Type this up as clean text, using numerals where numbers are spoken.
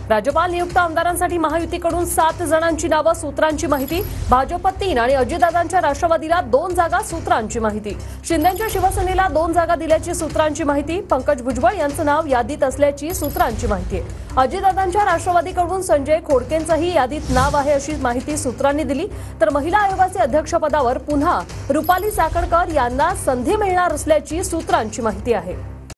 राज्यपाल नियुक्त आमदारांसाठी महायुतीकडून 7 जणांची नावं, सूत्रांची माहिती। भाजप 3 आणि अजितदादांच्या राष्ट्रवादीला 2 जागा, सूत्रांची माहिती। शिंदेंच्या शिवसेनेला 2 जागा दिल्याची सूत्रांची माहिती। पंकज भुजबळ यांचं नाव यादीत असल्याची सूत्रांची माहिती आहे। अजितदादांच्या राष्ट्रवादीकडून संजय खोडकेंचंही यादीत नाव आहे अशी माहिती सूत्रांनी दिली। तर महिला आयोगाचे अध्यक्षपदावर पुन्हा रुपाली चाकणकर यांना संधी मिळणार असल्याची सूत्रांची माहिती आहे।